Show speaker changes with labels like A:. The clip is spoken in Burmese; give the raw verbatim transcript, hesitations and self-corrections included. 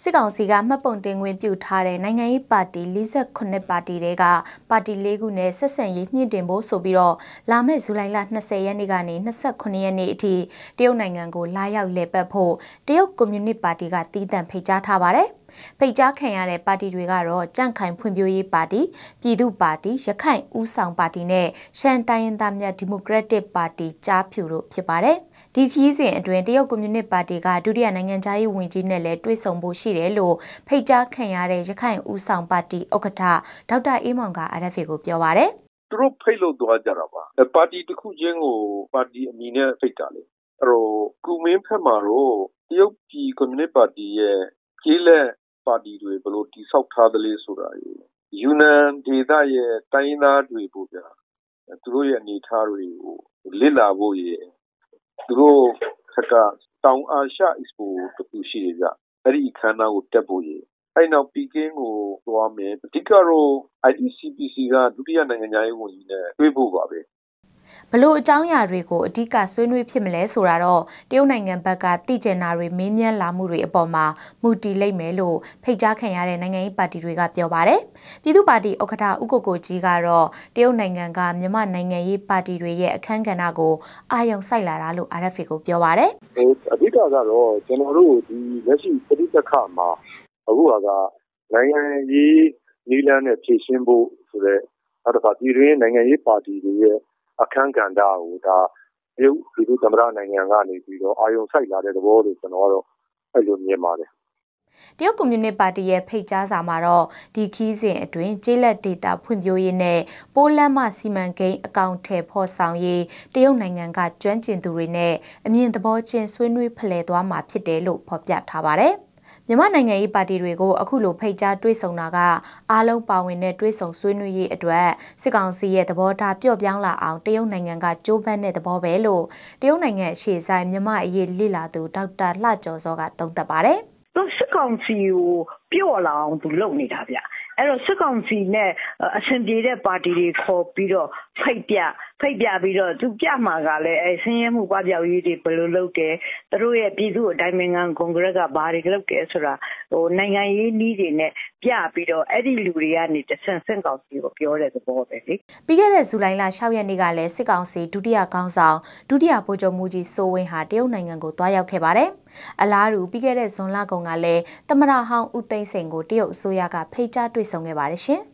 A: စစ်ကောင်စီကမှတ်ပုံတင်ခွင့်ပြုထားတဲ့နိုင်ငံရေးပါတီ၄၈ပါတီတွေကပါတီ၄ခုနဲ့ဆက်ဆံရေးမြင့်တင်ဖို့ဆိုပြီးတော့လာမယ့်ဇူလိုင်လ၂၀ရက်နေ့ကနေ၂၉ရက်နေ့အထိတရုတ်နိုင်ငံကိုလာရောက်လည်ပတ်ဖို့တရုတ်ကွန်မြူနစ်ပါတီကတည်တံ့ဖိတ်ကြားထားပါတယ်။ဖိတ်ကြားခံရတဲ့ပါတီတွေကတော့ကြန့်ခိုင်ဖွံ့ဖြိုးရေးပါတီပြည်သူ့ပါတီရခိုင်ဦးဆောင်ပါတီနဲ့ရှမ်းတိုင်းရင်းသားများဒီမိုကရက်တစ်ပါတီကြားဖြူတို့ဖြစ်ပါတယ်။ဒီခီးစဉ်အတွင်းတရုတ်ကွန်မြူနစ်ပါတီကဒုတိယနိုင်ငံသားရေးဝန်ကြီးနဲ့လည်းတွေ့ဆုံဖို့ရှိတယ်လို့ဖိတ်ကြားခံရတဲ့ရခိုင်ဦးဆောင်ပါတီဥက္ကဋ္ဌဒေါက်တာအေးမောင်က အာရ်အက်ဖ်အေ ကိုပြောပါရယ်
B: ။သူတို့ဖိတ်လို့သွားကြတာပါ။ပါတီတစ်ခုချင်းကိုပါတီအမည်နဲ့ဖိတ်တာလေ။အဲ့တော့ကုမင်းဖက်မှာတော့တရုတ်ပြည်ကွန်မြူနစ်ပါတီရဲ့ကျေးလက်ပါတီတွေဘယ်လိုတိဆောက်ထားသလဲဆိုတာယူနန်ဒေသရဲ့တိုင်းသားတွေပေါ့ဗျာသူတို့ရဲ့အနေအထားတွေကိုလစ်လာဖို့ရသူတို့ခက်ကတောင်အာရှ Expo တခုရှိတယ်ဗျအဲ့ဒီအခမ်းအနားကိုတက်ဖို့ရအဲ့နောက်ပီကင်းကိုသွားမယ်အဓိကတော့ I D C P C ကဒုတိယနိုင်ငံရေးဝန်ကြီးနဲ့တွေ့ဖို့ပါပဲ
A: ဘလို့အကြောင်းအရာတွေကိုအဓိကဆွေးနွေးဖြစ်မလဲဆိုတာတော့တရုတ်နိုင်ငံဘက်ကသိကျင်တာတွေမေးမြန်းလာမှုတွေအပေါ်မှာမူတည်လိမ့်မယ်လို့ဖိတ်ကြားခံရတဲ့နိုင်ငံရေးပါတီတွေကပြောပါတယ်။ပြည်သူ့ပါတီဥက္ကဋ္ဌဦးကိုကိုကြီးကတော့တရုတ်နိုင်ငံကမြန်မာနိုင်ငံရေးပါတီတွေရဲ့အခမ်းကဏ္ဍကိုအာရုံစိုက်လာတာလို့ အာရ်အက်ဖ်အေ ကိုပြောပါတယ်
C: ။အဓိကကတော့ကျွန်တော်တို့ဒီလက်ရှိပြည်ပခါမှာအခုကနိုင်ငံရေးနည်းလမ်းနဲ့ဖြည့်ရှင်းဖို့ဆိုတဲ့နောက်တစ်ခါပြည်တွင်းနိုင်ငံရေးပါတီတွေရဲ့အခမ်းကဏ္ဍကိုဒါရုပ်ပြည်သူ့သမ္မတနိုင်ငံကနေပြီးတော့အာယုံစိုက်လာတဲ့သဘောလို့ကျွန်တော်ကတော့အဲ့လိုမြင်ပါတယ်
A: တရုတ်ကွန်မြူနစ်ပါတီရဲ့ဖိတ်ကြားစာမှာတော့ဒီခီးစဉ်အတွင်းကျေးလက်ဒေသဖွံ့ဖြိုးရေးနဲ့ပိုးလမ်းမစီမံကိန်းအကောင့်ထဲဖော်ဆောင်ရေးတရုတ်နိုင်ငံကကျွမ်းကျင်သူတွေနဲ့အမြင်သဘောချင်းဆွေးနွေးဖလှယ်သွားမှာဖြစ်တယ်လို့ဖော်ပြထားပါတယ်မြန်မာနိုင်ငံရေးပါတီတွေကိုအခုလိုဖိတ်ကြားတွေ့ဆုံတာကအားလုံးပါဝင်တဲ့တွေ့ဆုံဆွေးနွေးရေးအတွက်စစ်ကောင်စီရဲ့သဘောထားပျော့ပြောင်းလာအောင်တရုတ်နိုင်ငံကကြိုးပမ်းတဲ့သဘောပဲလို့တရုတ်နိုင်ငံရှေ့ဆိုင်မြန်မာအရေးလေ့လာသူဒေါက်တာလှကျော်စောကသုံးသပ်ပါတယ်
D: ။သူစစ်ကောင်စီကိုပျော့လာအောင်သူလုပ်နေတာဗျ။အဲ့တော့စစ်ကောင်စီနဲ့အဆင်ပြေတဲ့ပါတီတွေခေါ်ပြီးတော့ဖိတ်ပြဖိတ်ပြပြီးတော့သူပြမှာကလည်းအဲဆင်းရဲမှုပပျောက်ရေးတွေဘယ်လိုလုပ်တယ်သူတို့ရဲ့ပြည်သူ့အတိုင်းအငံကွန်ဂရက်ကဘာတွေလုပ်တယ်ဆိုတာဟိုနိုင်ငံရေးနည်းတွေနဲ့ပြပြီးတော့အဲ့ဒီလူတွေကနေတဆင့်ဆင့်ကောင်စီကိုပြောတဲ့သဘောပဲလေ
A: ပြီးခဲ့တဲ့ဇူလိုင်လ၆ရက်နေ့ကလည်းစစ်ကောင်စီဒုတိယခေါင်းဆောင်ဒုတိယဗိုလ်ချုပ်မှူးကြီးစိုးဝင်းဟာတရုတ်နိုင်ငံကိုတွားရောက်ခဲ့ပါတယ်အလားတူပြီးခဲ့တဲ့ဇွန်လကုန်ကလည်းသမ္မတဟောင်းဦးသိန်းစိန်ကိုတရုတ်အစိုးရကဖိတ်ကြားတွေ့ဆုံခဲ့ပါတယ်ရှင်